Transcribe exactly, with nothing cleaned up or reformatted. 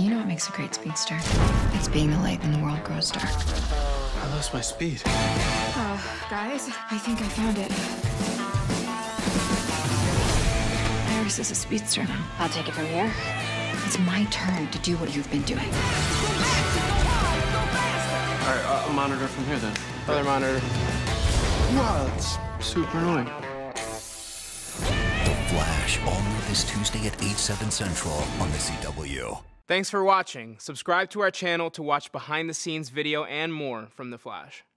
You know what makes a great speedster? It's being the light when the world grows dark. I lost my speed. Uh, guys, I think I found it. Iris is a speedster now. I'll take it from here. It's my turn to do what you've been doing. All right, uh, a monitor from here then. Other monitor. Wow, that's super annoying. The Flash, all new this Tuesday at eight, seven Central on the C W. Thanks for watching. Subscribe to our channel to watch behind-the-scenes video and more from The Flash.